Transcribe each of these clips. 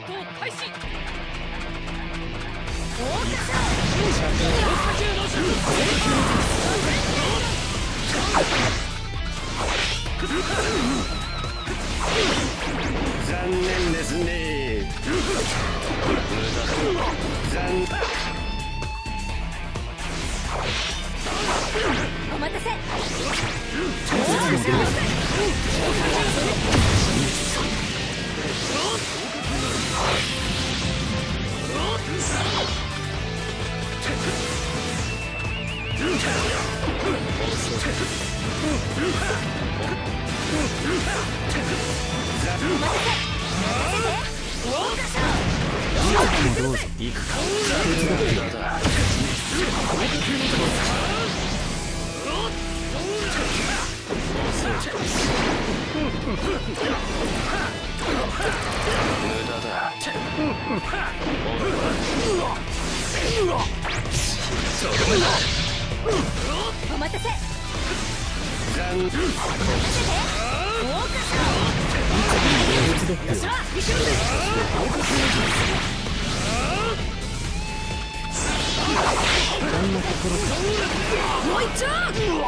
残念ですね。 お待たせ。 どうぞ行くか。無駄だ。 お待たせ。もう一丁。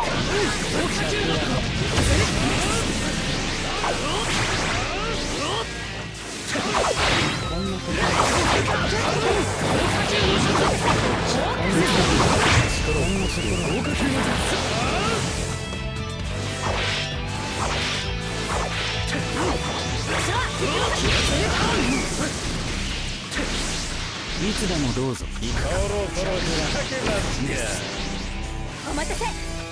いつでもどうぞ。 お待たせ。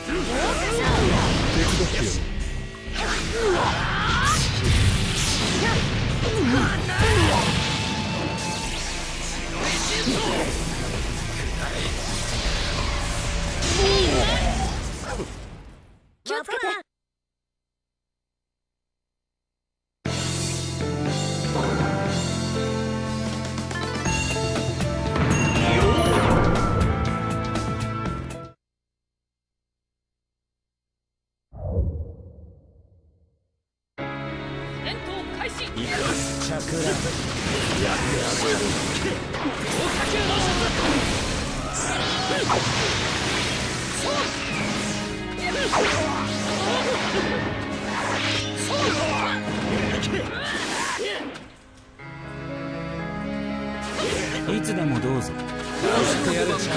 気をつけて。 いつでもどうぞ。助けてあげるよ。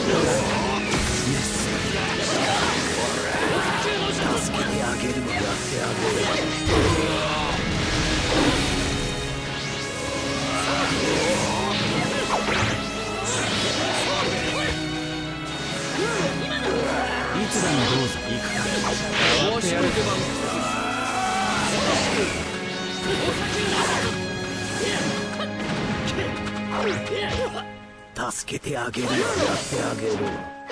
いつでもどうぞ。行くか。わしの出番。助けてあげるよ。やってあげる。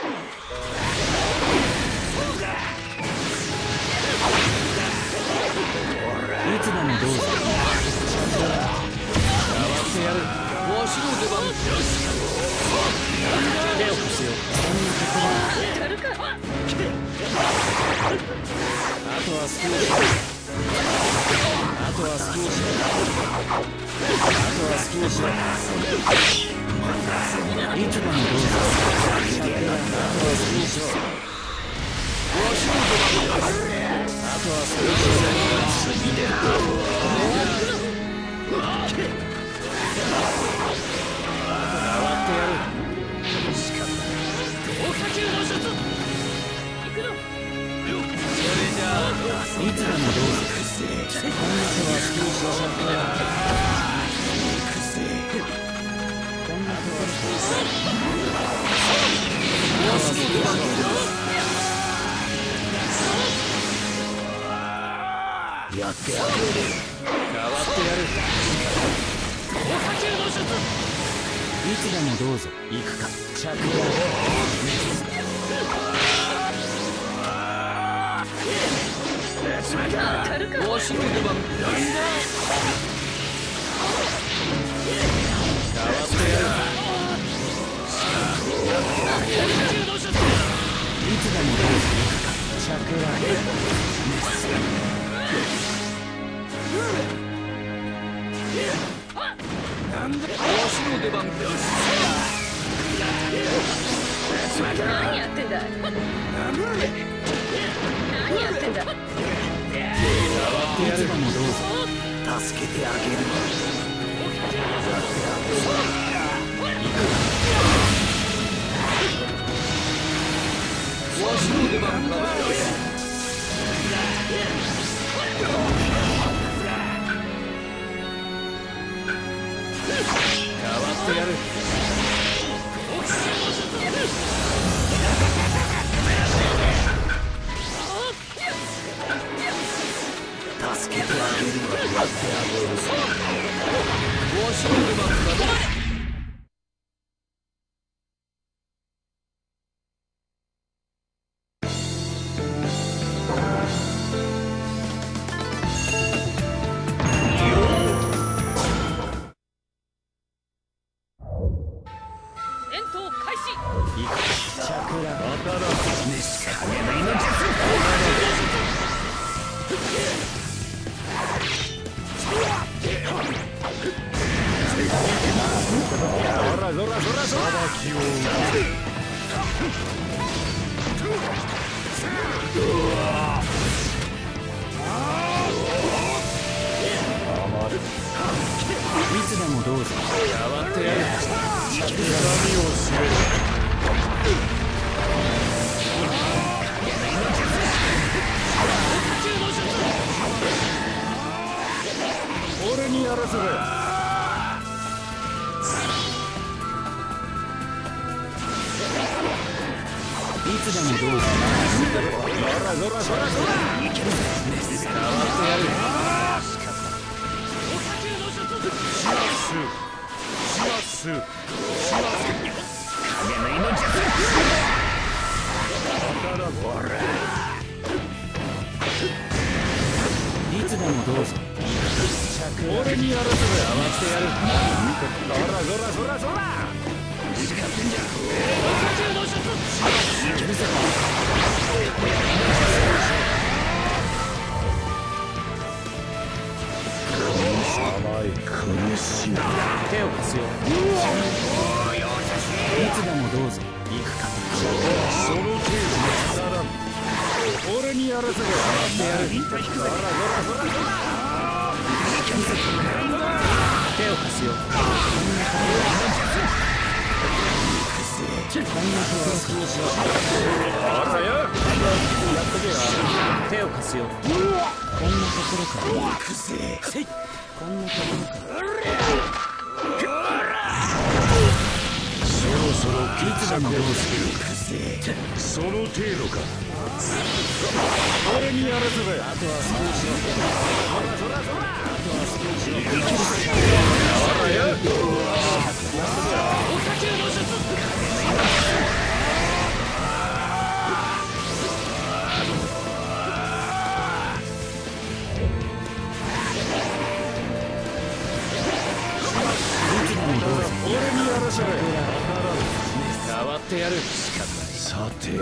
いつでもどうぞ。やってやる。わしの出番。手を貸すよ。あとは好きにしろ。あとは好きにしろ。あとは好きにしろ。いつでもどうぞ。あとは好きにしろ。わしの出番。あとは好きにしろ。いつでもどうぞ。こんな手は好きにしろ。こんな手は好きにしろ。やってやる。変わってやる。いつでもどうぞ。行くか。着用。わしの出番。変わってやる。いつでもどうぞ。着用。 なんだ。わしの出番。よし。 何やってんだ。何やってんだ。 いつでもどうぞ。助けてあげるわ。わしの出番だ。変わってやる。助けてあげるわ。やってあげる。わしの出番だ。いつでもどうぞ。変わってやる。痛みを知れ。俺にやらせろ。いつでもどうぞ。そらそらそらそら。いけるぜ。変わってやる。します影の命。だからほら。いつでもどうぞ。俺にやらせろ。合わせてやる。そらそらそらそら。使ってんじゃん。いけるぜ。甘い苦しい。手を貸すよ。いつでもどうぞ。行くか。その程度の力。俺にやらせろ。ってやる。そらそらそらそら。手を貸すよ。こんなところしよう。あらよ。やっとけよ。手を貸すよ。こんなところから行くぜ。こんなところからそろそろいつでもどうする。その程度か。俺にやらせろ。あとは少し。そらそら。あとは少し。いけるぜ。あらよ。俺にやらせろ。変わってやる。さて。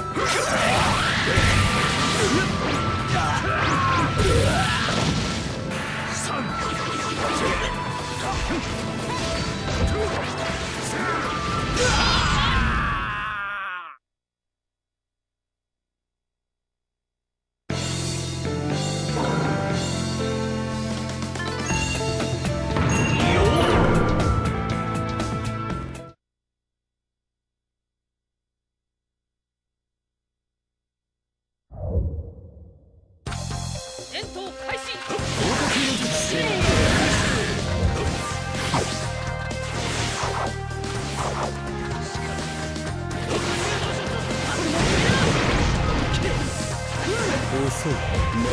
遅い。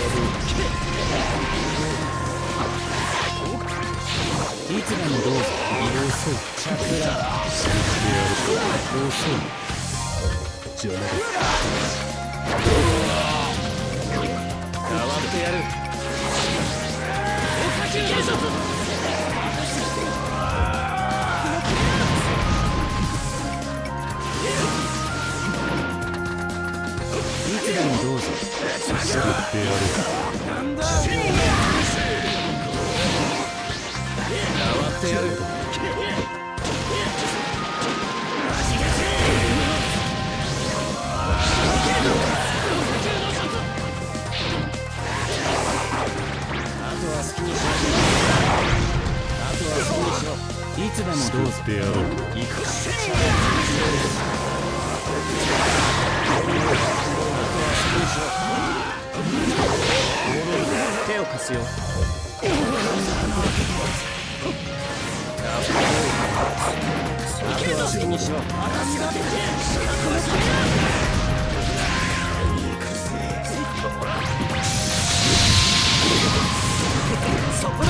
いつでもどうぞ。遅い。チャクラ遅い。邪魔だ。変わってやる。いつでもどうぞ。救ってやる。なんだ。変わってやる。 にしろ。あとは好きにしろ。いつでもどうぞ。 ってやろう。 行くか。手を貸すよ。あとは好きにしろ。そこだ。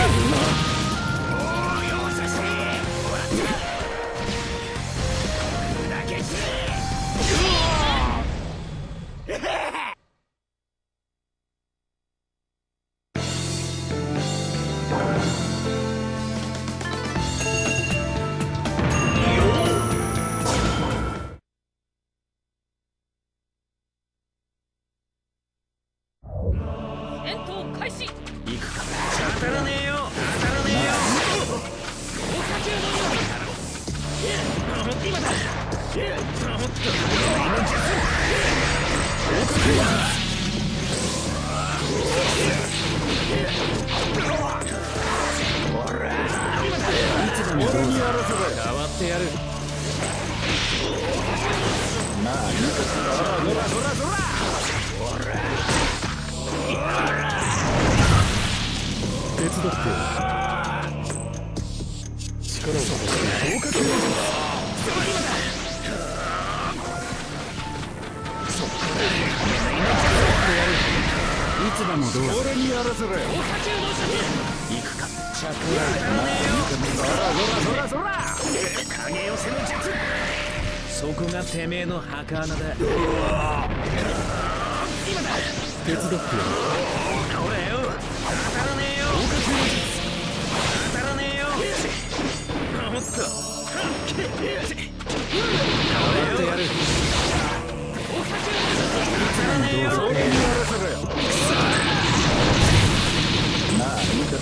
そこがてめえの墓穴だ。手伝ってよ。ほらよ、当たらねえよ。当たらねえよ。もっとやる。当たらねえよ。それにやらせろよ。なあ、いいか。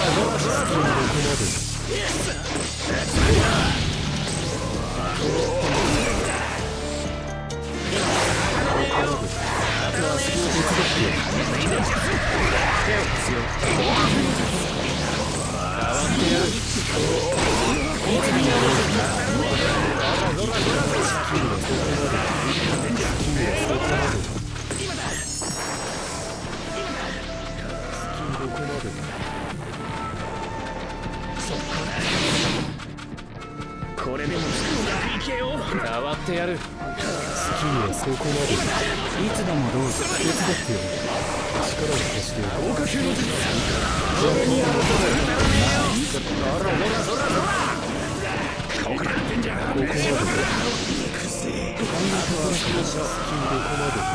これでもいけよ。変わってやる。スキーはそこまで。いつでもどうぞ。手伝ってよ。力を貸してよ。豪華級の術。これにやらせろ。ここまで。ここまで。スキーどこまで。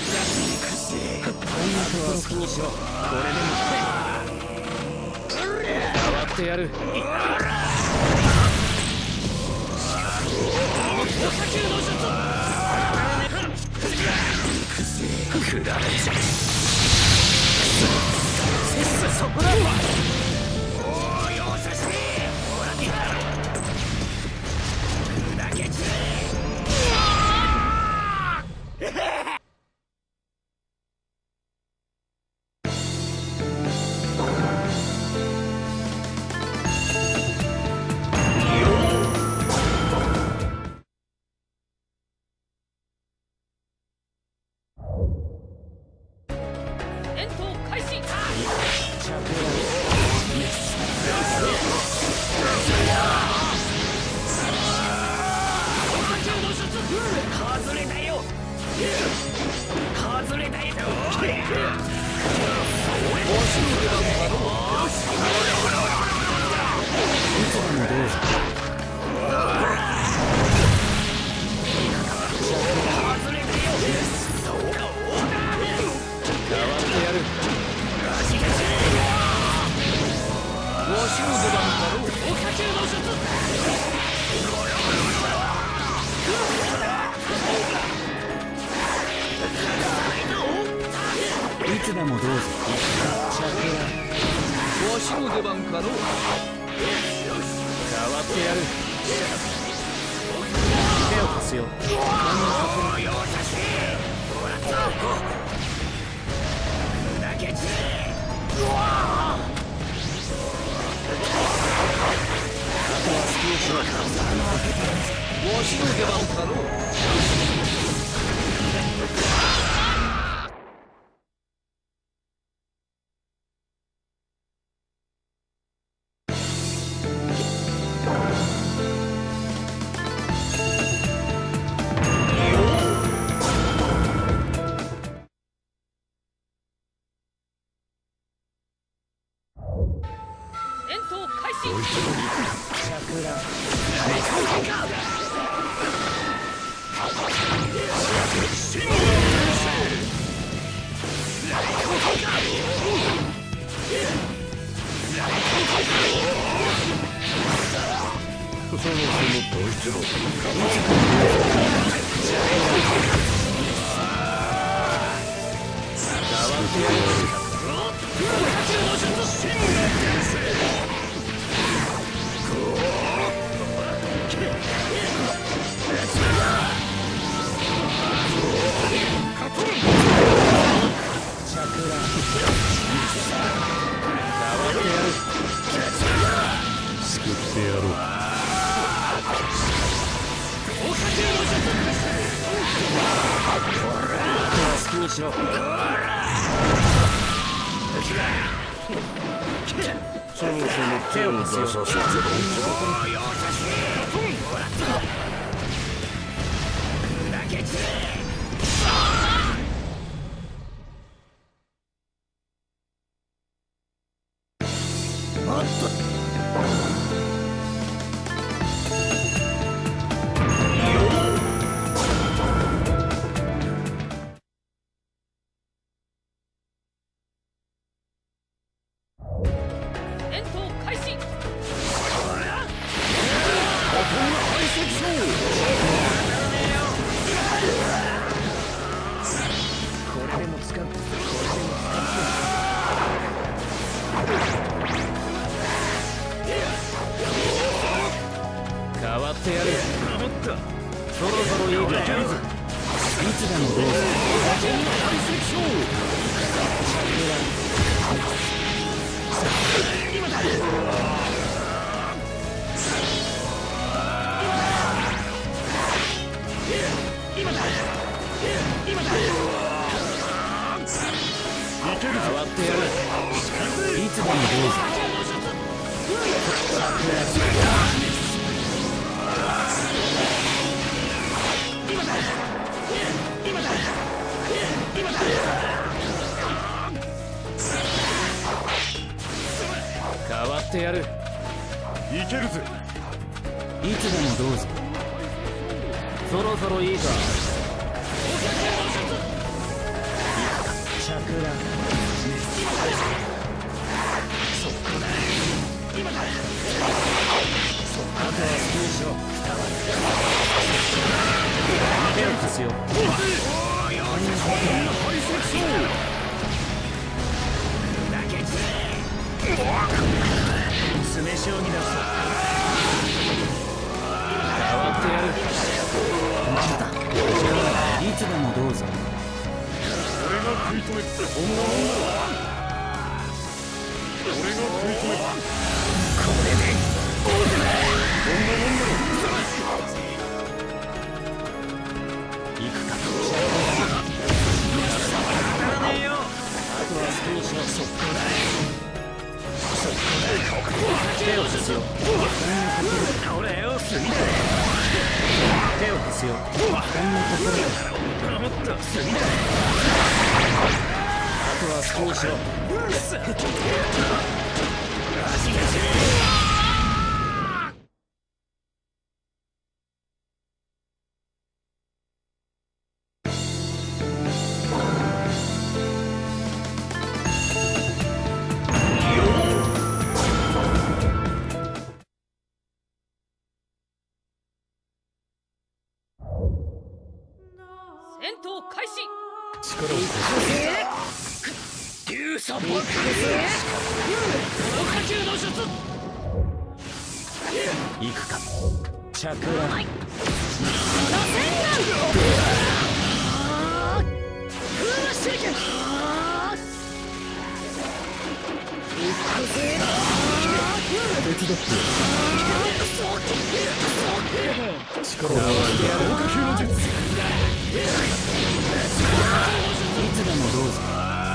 好きにしろ。これでも変わってやる。くだらねえ。そこだ。おー、よさしい。砕けちつでもどうぞ。わしの出番かの。変わってやる。手を貸すよ。 私の出番かのう。 戦闘開始。 救ってやろう。 好きにしろ。 そろそろ手を出させてもらう。 戦闘開始。 これでも使う。変わってやる。そろそろいいか。いつでもどうぞ。変わってやる。いつでもどうぞ。変わってやる。 いけるぜ。 いつでもどうぞ。そろそろいいか。チャクラ。そこだ。今だ。あとは好きにしろ。手を貸すよ。詰め将棋だぞ。変わってやる。まだ。いつでもどうぞ。 俺が食い止める。俺が食い止める。 これで王手だ。行くか。当たらねえよ。あとは好きにしろ。そこだ。手を貸すよ。倒れよ。隅だ。手を貸すよ。こんなところだ。もっと隅だ。あとは好きにしろ。足が強い。 戦闘開始。 力を貸せ。流サポート。高波の術。行くか。チャクラ。 はい。 手伝って。 力を合わせてやる。豪華級の術。いつでもどうぞ。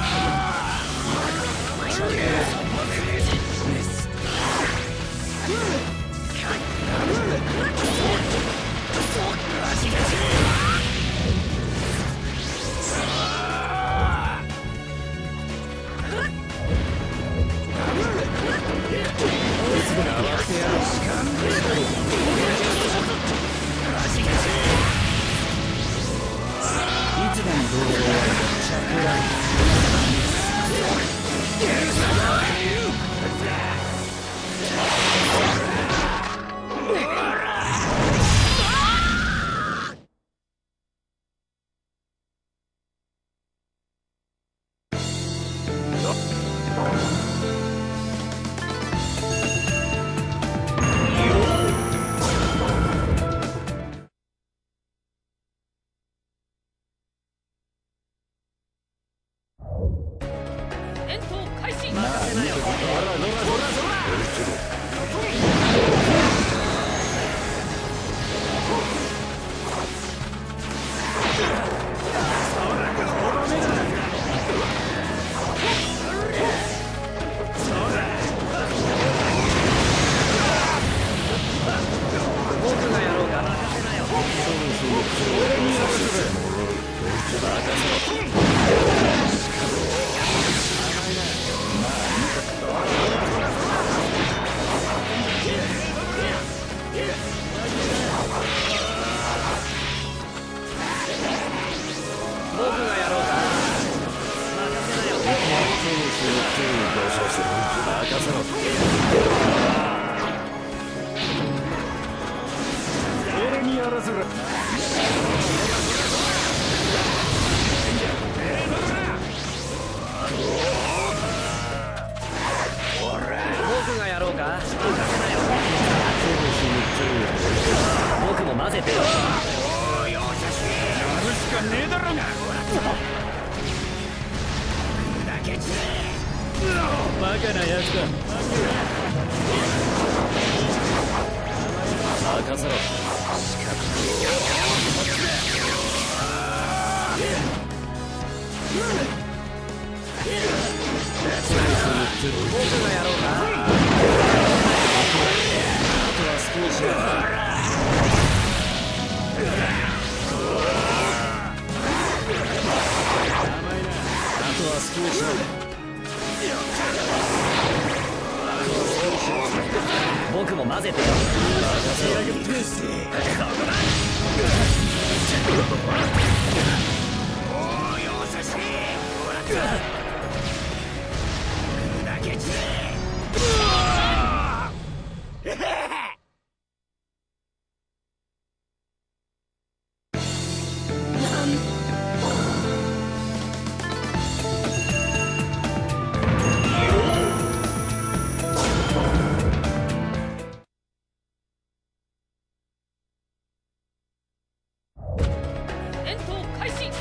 戦闘開始。 俺にやらせろ。 僕がやろうか。任せなよ。僕も混ぜてよ。 やるしかねえだろが。 バカなやつだ。任せろ。僕がやろうか。あとは好きにしろ。あとは好きにしろ。僕も混ぜてよ。 戦闘開始。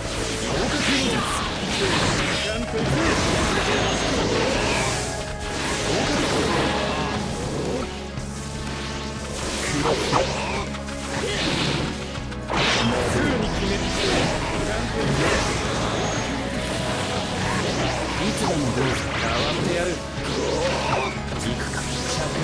いつでもどうぞ。変わってやる。行くか。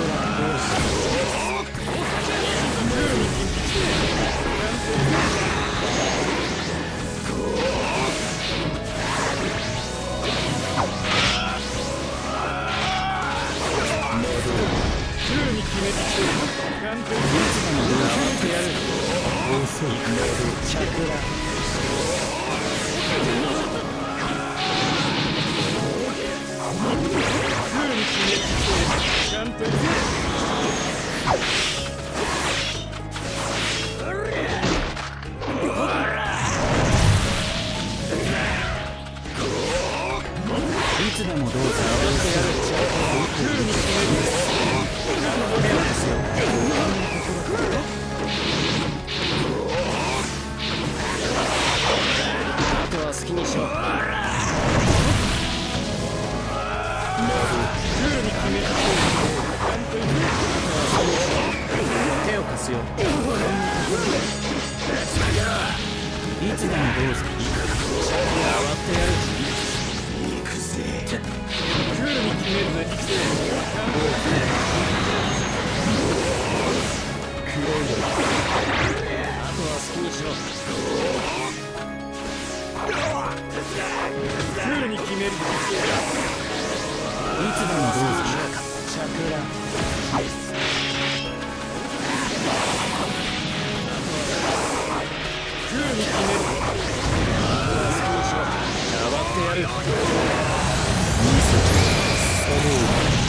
いつでもどうぞ。あとは好きにしろ。 つでもどうぞ。代わってやる。 行くぜ。 クールに決めるぜ。あとは好きにしろ。クールに決めるぜ。いつでもどうぞ。チャクラ。クールに決める。あとは好きにしろ。変わってやる。見せてサボー。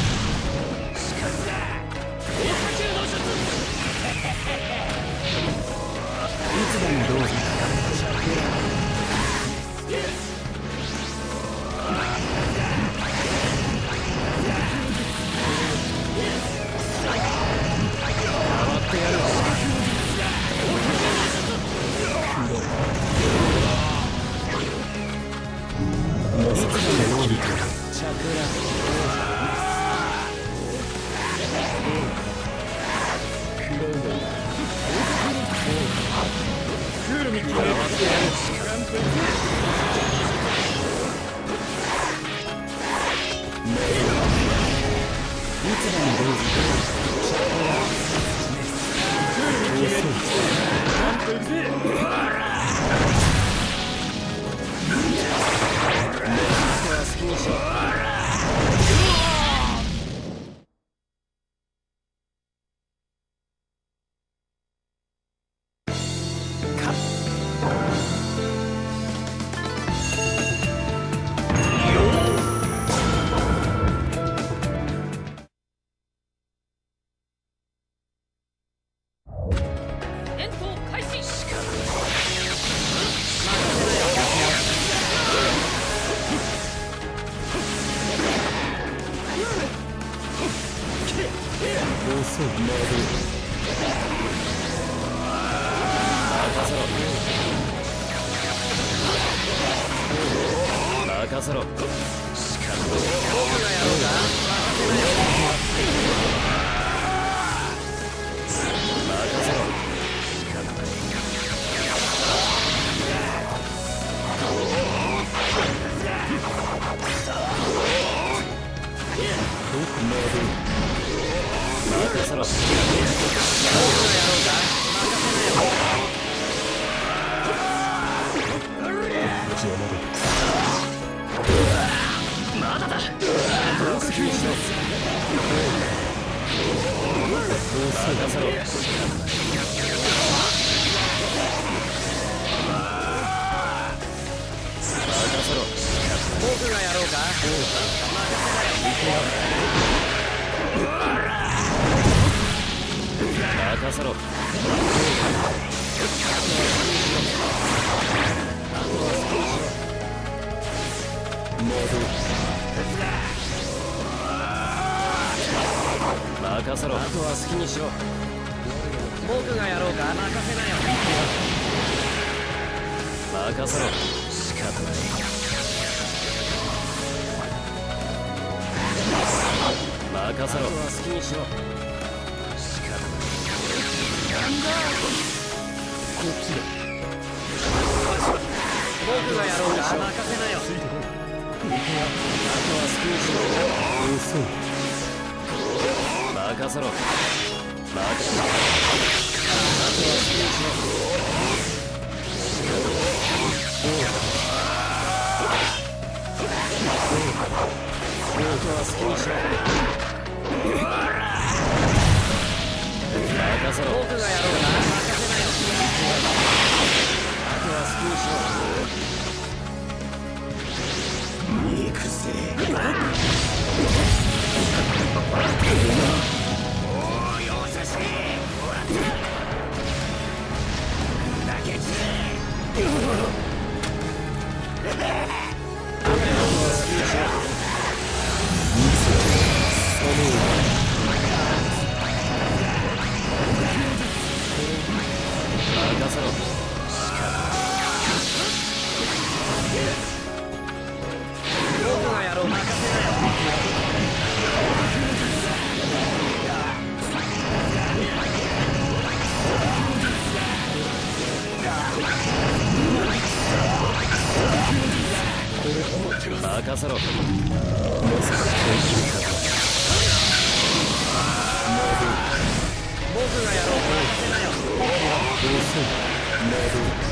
いつでもどうぞ。任せろ。しかも僕がやろうか。任せろ。仕方ない。任せろ。僕がやろうか。まだだ。任せろ。僕がやろうか。任せろ。任せろ。あとは好きにしろ。僕がやろうか。任せなよ。任せろ。仕方ない。任せろ。あとは好きにしろ。仕方ない。なんだ。こっちだ。僕がやろうか。任せなよ。あとは好きにしろ。遅い。任せろ。任せろ。あとは好きにしろ。あとは好きにしろ。任せろ。僕がやろうな。任せなよ。あとは好きにしろ。 行くぜ。おお、よさせ。だけつ。 ろう。 まさか本気か。僕がやろう。どうせ